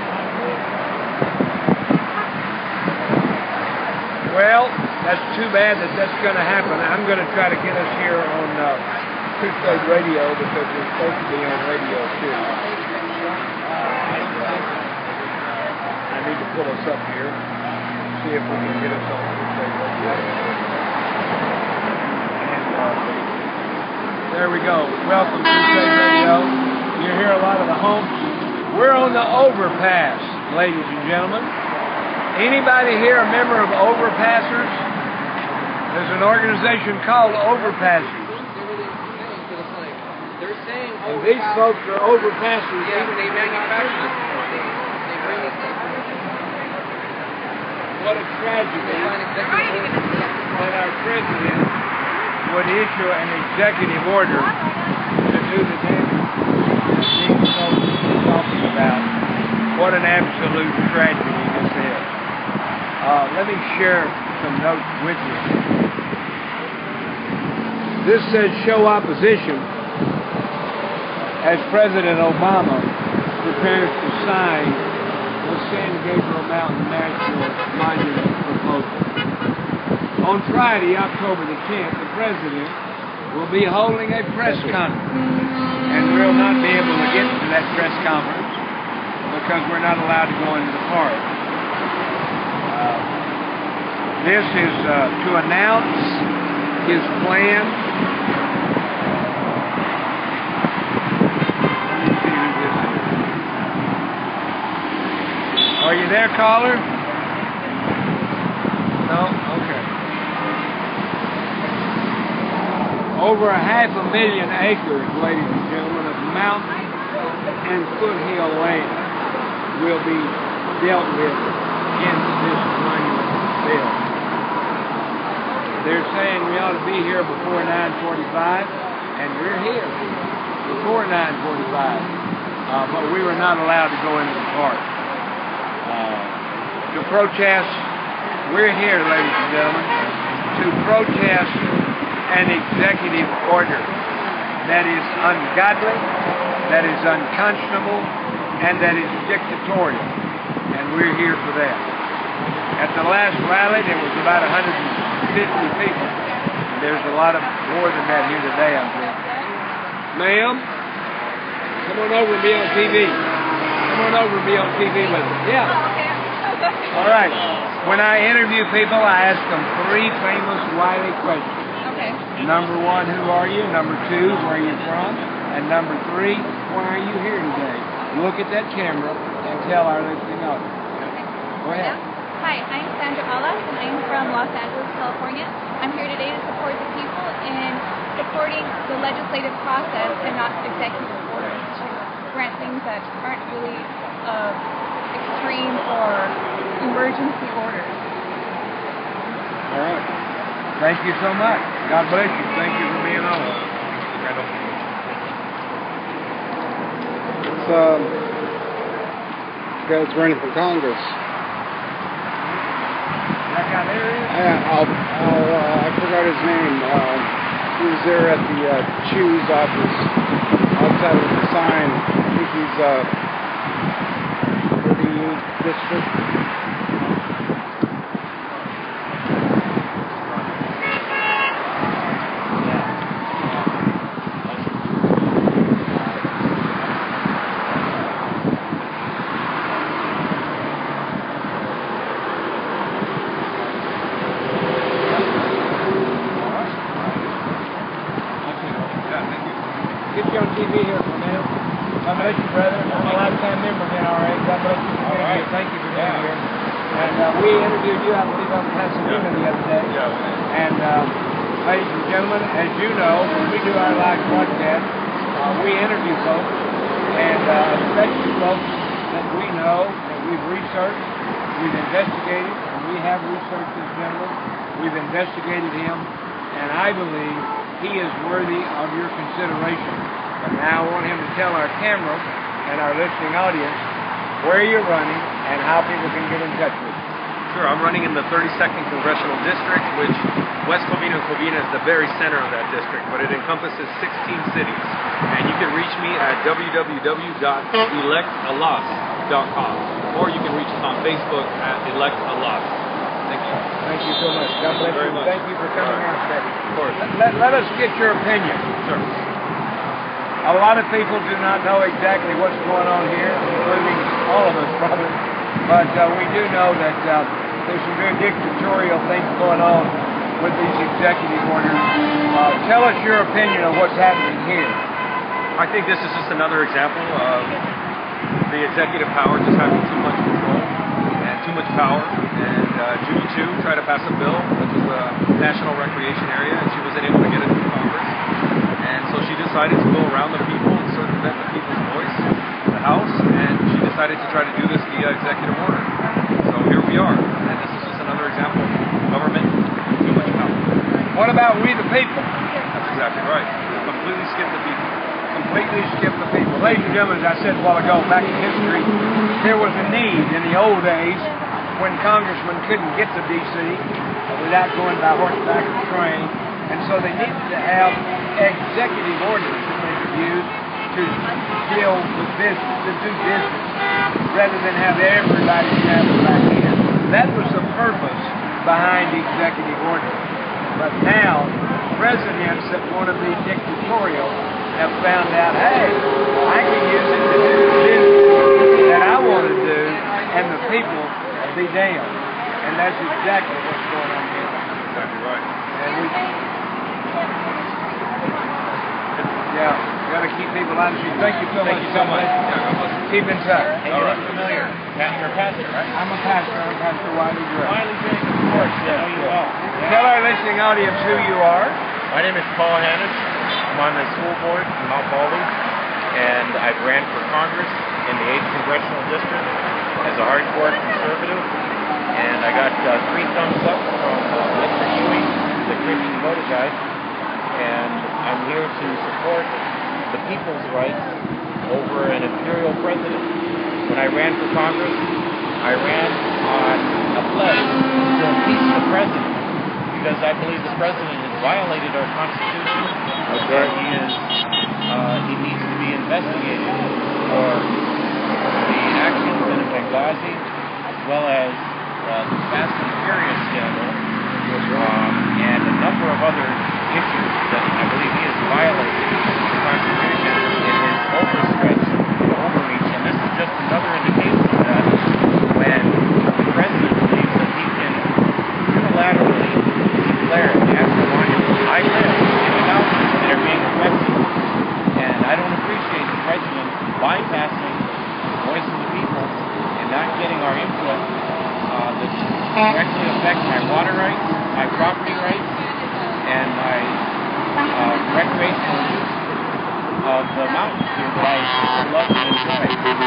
Well, that's too bad that that's going to happen. I'm going to try to get us here on uh, Crusade Radio because we're supposed to be on radio too. I need to pull us up here, see if we can get us on Crusade Radio. And uh, there we go. Welcome to Crusade Radio. You hear a lot of the home. We're on the overpass, ladies and gentlemen. Anybody here a member of Overpassers? There's an organization called Overpassers. And these folks are Overpassers. Yeah, they manufacture it. They bring it. What a tragedy that our president would issue an executive order to do the damage that these folks are talking about. What an absolute tragedy this is. Uh, let me share some notes with you. This says show opposition as President Obama prepares to sign the San Gabriel Mountain National Monument proposal. On Friday, October the tenth, the President will be holding a press conference, and we'll not be able to get to that press conference because we're not allowed to go into the park. Uh, this is uh, to announce his plan. Let me see who this is. Are you there, caller? No? Okay. Over a half a million acres, ladies and gentlemen, of mountain and foothill land will be dealt with in this monument bill. They're saying we ought to be here before nine forty-five, and we're here before nine forty-five, uh, but we were not allowed to go into the park. Uh, to protest, we're here, ladies and gentlemen, to protest an executive order that is ungodly, that is unconscionable, and that is dictatorial. And we're here for that. At the last rally, there was about one hundred fifty people. There's a lot of more than that here today, I'm sure. Ma'am, come on over and be on T V. Come on over and be on T V with us. Yeah. All right. When I interview people, I ask them three famous Wiley questions. Okay. Number one, who are you? Number two, where are you from? And number three, why are you here today? Look at that camera and tell our listening audience. Okay. Go ahead. Hi, I'm Sandra Alas, and I'm from Los Angeles, California. I'm here today to support the people in supporting the legislative process and not executive orders to grant things that aren't really uh, extreme or emergency orders. All right. Thank you so much. God bless you. Thank you for being on. It's, um, guy's running for Congress. That guy there is? Yeah, I'll, I'll, uh, I forgot his name. Uh, he was there at the uh, Chew's office outside of the sign. I think he's uh, for the district. Get you on T V here for a minute. God bless you, brother. I'm a lifetime member of N R A. God bless you for being here. Thank you for being here. And uh, we interviewed you, I believe, up in Pasadena the other day. Yeah. And uh, ladies and gentlemen, as you know, when we do our live broadcast, uh, we interview folks, and uh, especially folks that we know, that we've researched, we've investigated, and we have researched this gentleman. We've investigated him, and I believe he is worthy of your consideration. But now I want him to tell our camera and our listening audience where you're running and how people can get in touch with you. Sure, I'm running in the thirty-second Congressional District, which West Covina and Covina is the very center of that district, but it encompasses sixteen cities. And you can reach me at w w w dot elect alas dot com, or you can reach us on Facebook at Elect Alas. Thank you. Thank you so much. God bless you. Much. Thank you for coming right. out today. Of course. Let, let, let us get your opinion. Sure. A lot of people do not know exactly what's going on here, including all of us probably. But uh, we do know that uh, there's some very dictatorial things going on with these executive orders. Uh, tell us your opinion of what's happening here. I think this is just another example of the executive power just having too much control and too much power. And uh, Judy Chu tried to pass a bill, which was a national recreation area, and she wasn't able to get it through Congress. And so she decided to go around the people and circumvent the people's voice, the House, and she decided to try to do this via executive order. So here we are, and this is just another example of government with too much power. What about we the people? That's exactly right. Completely skip the people. Completely skip the people. Ladies and gentlemen, as I said a while ago, back in history, there was a need in the old days when congressmen couldn't get to D C without going by horseback or train, and so they needed to have executive orders that they could use to deal with business, to do business, rather than have everybody travel back in. That was the purpose behind executive orders. But now, presidents that want to be dictatorial have found out, hey, I can use it to do the business that I want to do, and the people be damned. And that's exactly what's going on here. Exactly right. And we, yeah, we got to keep people out of the street. Thank you so Thank much. you so much. Yeah, God bless you. Keep in touch. Hey, you look familiar. You're a pastor, right? I'm a pastor. I'm Pastor Wiley Gray. Wiley Gray, of course. I know you well. Tell our listening audience who you are. My name is Paul Hannes. I'm on the school board in Mount Baldy, and I've ran for Congress in the eighth Congressional District as a hardcore conservative, and I got uh, three thumbs up from uh, Mister Huey, the Christian voter guy, and I'm here to support the people's rights over an imperial president. When I ran for Congress, I ran on a pledge to impeach the president, because I believe the president has violated our Constitution. Okay. And he is, uh, he needs to be investigated for the actions in Benghazi, as well as uh, the Fast and Furious scandal, um, and a number of other issues that I believe he has violated the Constitution in his overstretch and overreach. And this is just another indication that when the president believes that he can unilaterally declare national monuments, I live in the mountains that are being affected, and I don't appreciate the president bypassing the voice of the people and not getting our input uh, that directly affect my water rights, my property rights, and my uh, recreational use of the mountains here that I love and enjoy. I would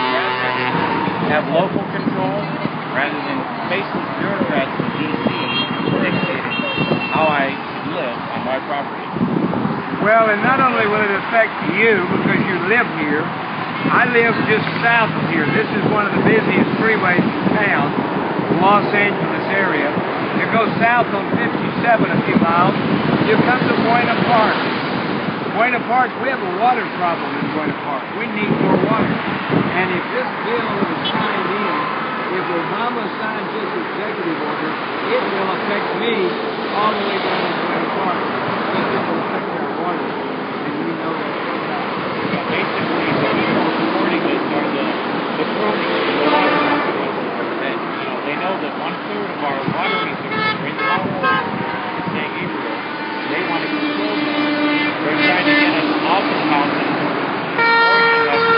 rather have local control rather than faceless bureaucrats in D C dictating how I live on my property. Well, and not only will it affect you because you live here, I live just south of here. This is one of the busiest freeways in town, the Los Angeles area. You go south on fifty-seven a few miles, you come to Buena Park. Buena Park, we have a water problem in Buena Park. We need more water. And if this bill is signed in, if Obama signs this executive order, it will affect me all the way down to Buena Park. It will affect our water. And we know that. So basically, the people supporting this are the, the cronies of the water companies. And, you know, they know that one-third of our water resources are in the mountains in San Gabriel. They want to control them. They're trying to get us off the mountains, forcing us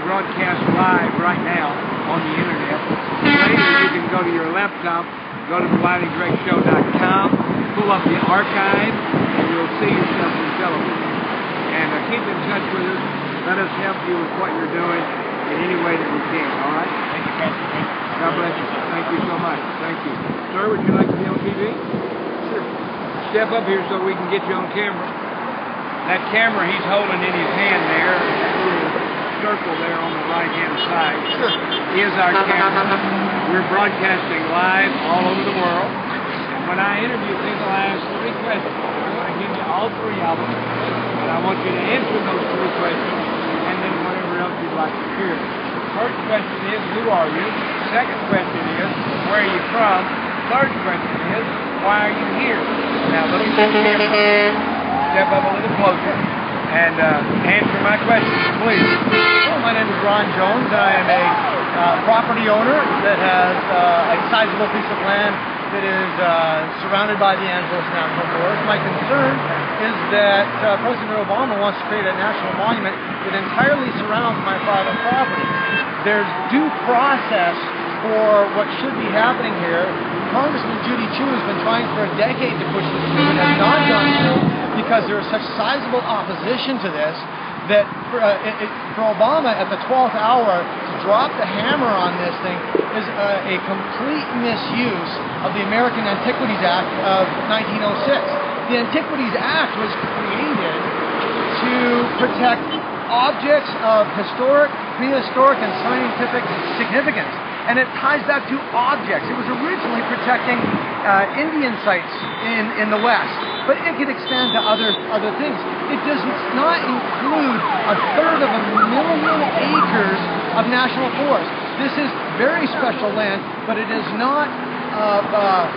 broadcast live right now on the internet. Later, you can go to your laptop, go to the wiley gregg show dot com, pull up the archive, and you'll see yourself on television. And uh, keep in touch with us. Let us help you with what you're doing in any way that we can, all right? Thank you, Pastor. God bless you. Thank you so much. Thank you. Sir, would you like to be on T V? Sure. Step up here so we can get you on camera. That camera he's holding in his hand there, that little circle there on the right-hand side, sure, is our camera. We're broadcasting live all over the world. And when I interview people, I ask three questions. I'm going to give you all three of them, and I want you to answer those three questions, and then whatever else you'd like to hear. First question is, who are you? Second question is, where are you from? Third question is, why are you here? Now look at the camera. Step up a little closer and uh, answer my questions, please. Well, my name is Ron Jones. I am a uh, property owner that has uh, a sizable piece of land that is uh, surrounded by the Angeles National Forest. My concern is that uh, President Obama wants to create a national monument that entirely surrounds my private property. There's due process for what should be happening here. Congressman Judy Chu has been trying for a decade to push this through and has not gone through because there is such sizable opposition to this that for, uh, it, it, for Obama at the twelfth hour to drop the hammer on this thing is uh, a complete misuse of the American Antiquities Act of nineteen oh six. The Antiquities Act was created to protect objects of historic, prehistoric, and scientific significance. And it ties back to objects. It was originally protecting uh, Indian sites in, in the West, but it could expand to other, other things. It does not include a third of a million acres of national forest. This is very special land, but it is not uh, uh,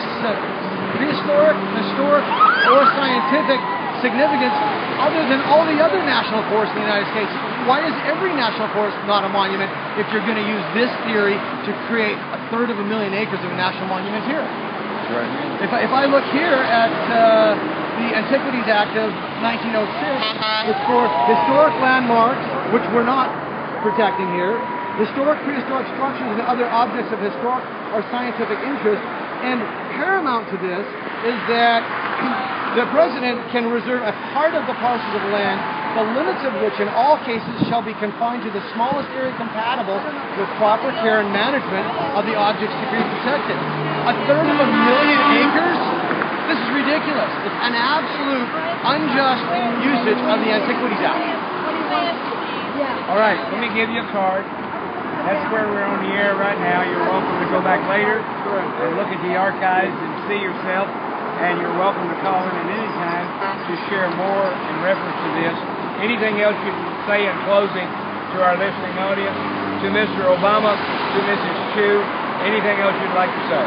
prehistoric, historic, or scientific significance other than all the other national forests in the United States. Why is every national forest not a monument if you're going to use this theory to create a third of a million acres of a national monument here? Right. If I, if I look here at uh, the Antiquities Act of nineteen oh six, it's for historic landmarks, which we're not protecting here, historic, prehistoric structures and other objects of historic or scientific interest, and paramount to this is that the President can reserve a part of the parcels of land, the limits of which in all cases shall be confined to the smallest area compatible with proper care and management of the objects to be protected. A third of a million acres? This is ridiculous. It's an absolute unjust usage of the Antiquities Act. All right, let me give you a card. That's where we're on the air right now. You're welcome to go back later and look at the archives and see yourself. And you're welcome to call in at any time to share more in reference to this. Anything else you can say in closing to our listening audience, to Mister Obama, to Missus Chu, anything else you'd like to say?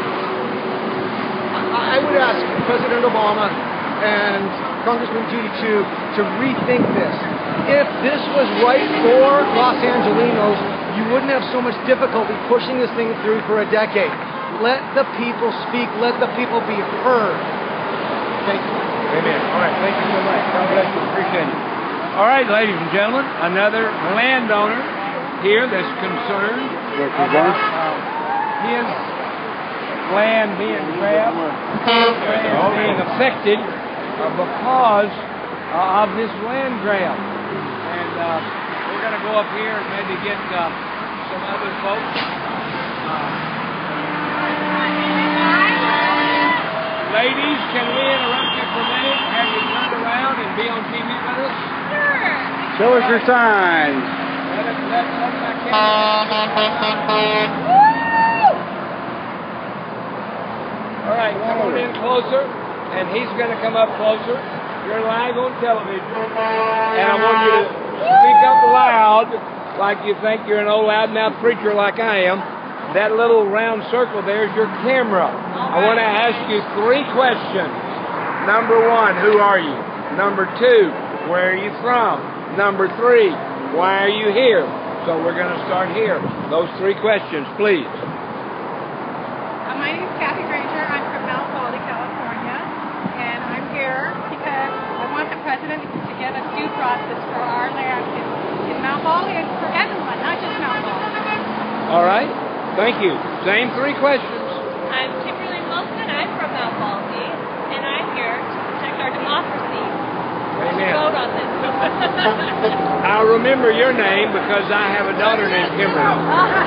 I would ask President Obama and Congressman Judy Chu to rethink this. If this was right for Los Angelenos, you wouldn't have so much difficulty pushing this thing through for a decade. Let the people speak. Let the people be heard. Thank you. Amen. All right. Thank you so much. God bless you. Appreciate it. All right, ladies and gentlemen, another landowner here that's concerned about uh, his land being grabbed and being affected uh, because uh, of this land grab. And uh, we're going to go up here and maybe get uh, some other folks. Uh, Ladies, can we interrupt you for a minute? Have you turned around and be on T V with us? Sure. Show us your signs. Let us, let, let my camera. All right, come on in closer, and he's going to come up closer. You're live on television, and I want you to speak up loud like you think you're an old loudmouth preacher like I am. That little round circle there is your camera. I want to ask you three questions. Number one, who are you? Number two, where are you from? Number three, why are you here? So we're going to start here. Those three questions, please. Uh, my name is Kathy Granger. I'm from Mount Baldy, California. And I'm here because I want the President to get a due process for our land in in Mount Baldy and for everyone, not just Mount Baldy. All right. Thank you. Same three questions. I'm Kimberly Wilson. I'm from Mount Baldy, and I'm here to protect our democracy. Amen. Vote on this. I'll remember your name because I have a daughter named Kimberly.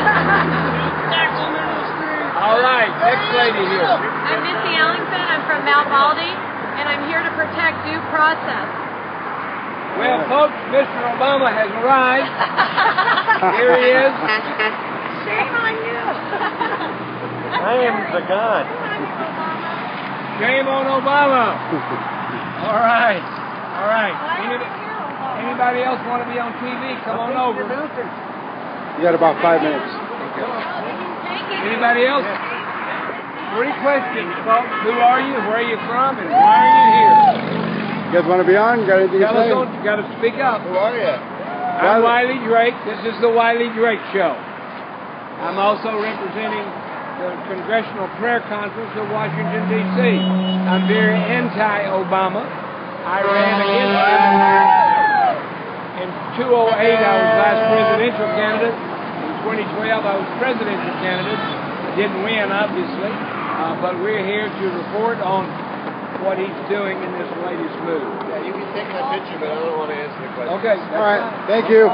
All right, next lady here. I'm Missy Ellington. I'm from Mount Baldy, and I'm here to protect due process. Well, folks, Mister Obama has arrived. Here he is. Shame on you. I am the God. Shame on Obama. All right. All right. Anybody, anybody else want to be on T V? Come on over. You got about five minutes. Anybody else? Three questions, folks. Who are you? Where are you from? And why are you here? You guys want to be on? Got anything to Tell us say? on, you got to speak up. Who are you? I'm Wiley Drake. This is the Wiley Drake Show. I'm also representing the Congressional Prayer Conference of Washington, D C I'm very anti-Obama. I ran against him. In two thousand eight, I was vice presidential candidate. In twenty twelve, I was presidential candidate. I didn't win, obviously, uh, but we're here to report on what he's doing in this latest move. Yeah, you can take my picture, but I don't want to answer the question. Okay. All right. Thank you.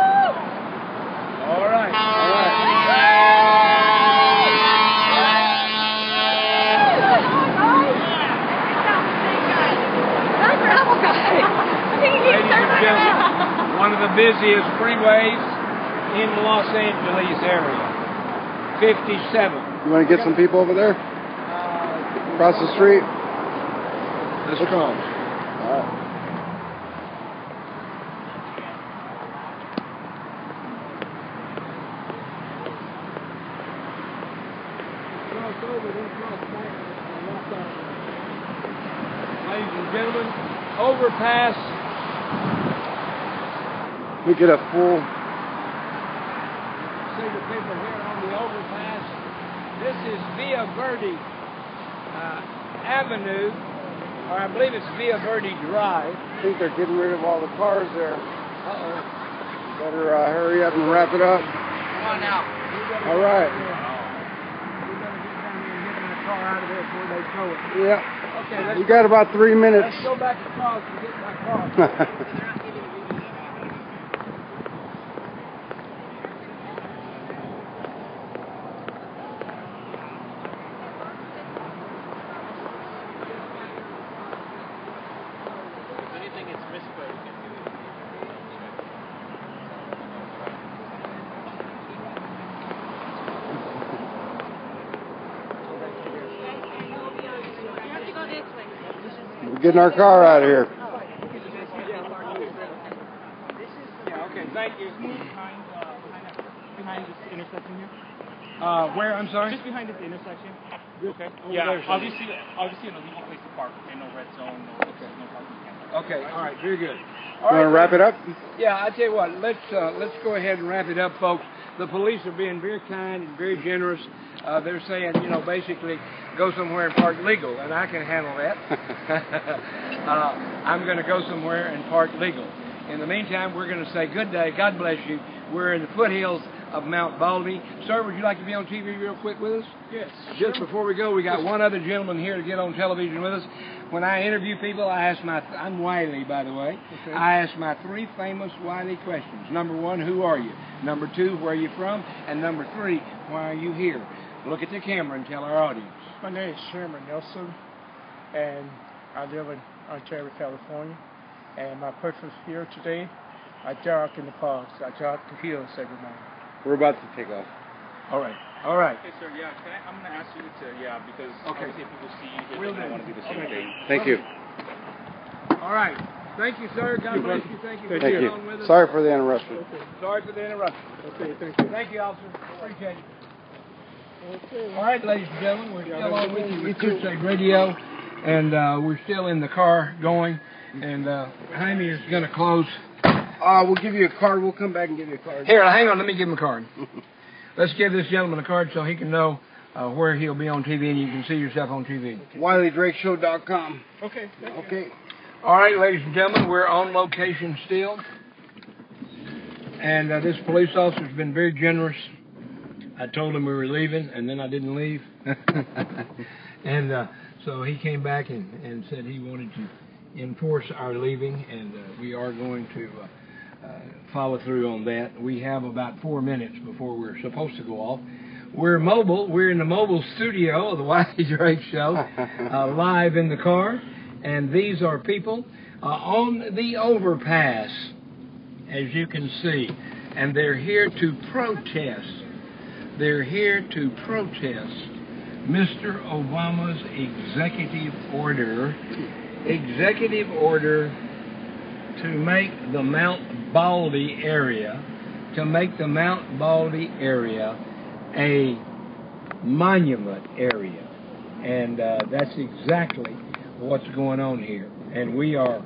All right. All right. Ladies and gentlemen, one of the busiest freeways in Los Angeles area. fifty-seven. You want to get some people over there? Across the street? Let's come. All right. Ladies and gentlemen, overpass. We get a full. See the people here on the overpass. This is Via Verde uh, Avenue, or I believe it's Via Verde Drive. I think they're getting rid of all the cars there. Uh-oh. Better uh, hurry up and wrap it up. Come on now. All right. Car out of there before they tow it. Yeah. Okay, let's You got about three minutes. Let's go back across and get my car. We're getting our car out of here. Yeah, okay, thank you. Behind, uh, behind this intersection here. Uh, where, I'm sorry? Just behind this intersection. Okay. Over Yeah, there, obviously, obviously an illegal place to park and no red zone, no, okay. no parking. Okay, all right, very good. You want to wrap it up? Yeah, I tell you what, let's uh, let's go ahead and wrap it up, folks. The police are being very kind and very generous. Uh, they're saying, you know, basically, go somewhere and park legal, and I can handle that. uh, I'm going to go somewhere and park legal. In the meantime, we're going to say good day, God bless you. We're in the foothills of Mount Baldy. Sir, would you like to be on T V real quick with us? Yes. Just before we go, we got one other gentleman here to get on television with us. When I interview people, I ask my, I'm Wiley, by the way. Okay. I ask my three famous Wiley questions. Number one, who are you? Number two, where are you from? And number three, why are you here? Look at the camera and tell our audience. My name is Sherman Nelson, and I live in Ontario, California. And my purpose here today, I jog in the parks. I jog the hills every morning. We're about to take off. All right. All right. Okay, sir, yeah, can I, I'm going to ask you to, yeah, because Okay. obviously if people see you here, Will they do. want to do the same Okay. thing. Thank you. All right. Thank you, sir. God You're bless welcome. you. Thank you Thank for you. being on with us. Sorry for the interruption. Sorry for the interruption. Okay, thank you. Thank you, officer. Appreciate it. All right, ladies and gentlemen, we're still on with you with Crusade Radio, and uh, we're still in the car going, and uh, Jaime is going to close. Uh, we'll give you a card. We'll come back and give you a card. Here, hang on. Let me give him a card. Let's give this gentleman a card so he can know uh, where he'll be on T V and you can see yourself on T V. Wiley Drake Show dot com. Okay. Okay. All right, ladies and gentlemen, we're on location still. And uh, this police officer's been very generous. I told him we were leaving, and then I didn't leave. and uh, so he came back and, and said he wanted to enforce our leaving, and uh, we are going to uh, uh, follow through on that. We have about four minutes before we're supposed to go off. We're mobile. We're in the mobile studio of the Wiley Drake Show, uh, live in the car. And these are people uh, on the overpass, as you can see. And they're here to protest. They're here to protest Mister Obama's executive order, executive order to make the Mount Baldy area, to make the Mount Baldy area a monument area. And uh, that's exactly what's going on here. And we are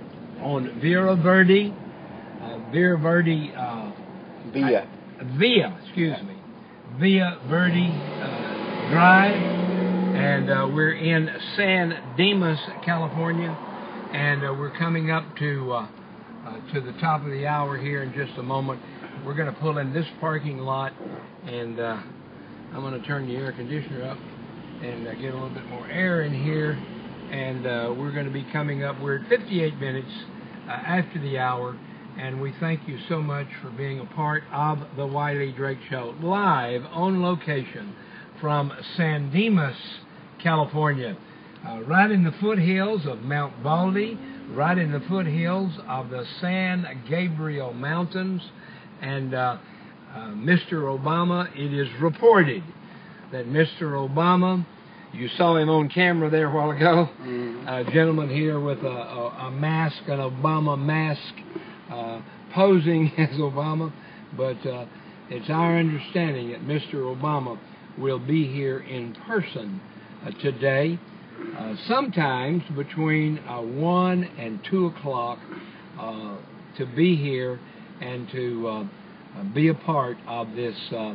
on Villa Verde, uh, Villa Verde, uh, Via. I, Via, excuse me, Villa Verde uh, Drive, and uh, we're in San Dimas, California, and uh, we're coming up to uh, uh, to the top of the hour here in just a moment. We're going to pull in this parking lot, and uh, I'm going to turn the air conditioner up and uh, get a little bit more air in here, and uh, we're going to be coming up. We're at fifty-eight minutes uh, after the hour, and we thank you so much for being a part of the Wiley Drake Show, live on location from San Dimas, California, uh, right in the foothills of Mount Baldy, right in the foothills of the San Gabriel Mountains. And uh, uh, Mister Obama, it is reported that Mister Obama, you saw him on camera there a while ago, mm-hmm. a gentleman here with a, a, a mask, an Obama mask, uh, posing as Obama, but uh, it's our understanding that Mister Obama will be here in person uh, today, uh, sometimes between uh, one and two o'clock, uh, to be here and to uh, uh, be a part of this uh, uh,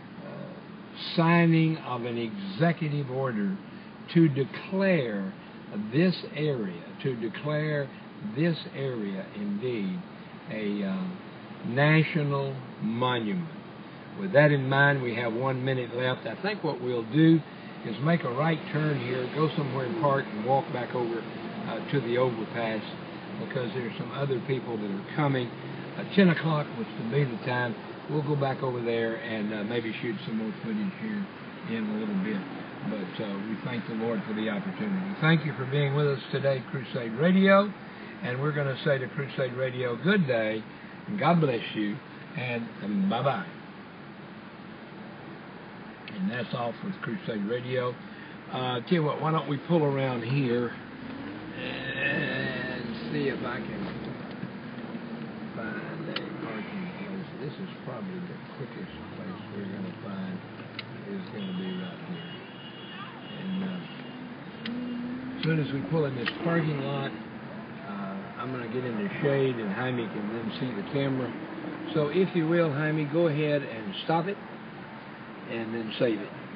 signing of an executive order to declare this area, to declare this area indeed a uh, national monument. With that in mind, we have one minute left. I think what we'll do is make a right turn here, go somewhere and park, and walk back over uh, to the overpass, because there's some other people that are coming. Uh, ten o'clock was to be the time. We'll go back over there and uh, maybe shoot some more footage here in a little bit. But uh, we thank the Lord for the opportunity. Thank you for being with us today, Crusade Radio. And we're going to say to Crusade Radio, good day, and God bless you, and, and bye-bye. And that's all for Crusade Radio. Uh, tell you what, why don't we pull around here and see if I can find a parking place. This is probably the quickest place we're going to find is going to be right here. And uh, as soon as we pull in this parking lot, uh, I'm going to get in the shade, and Jaime can then see the camera. So if you will, Jaime, go ahead and stop it and then save it.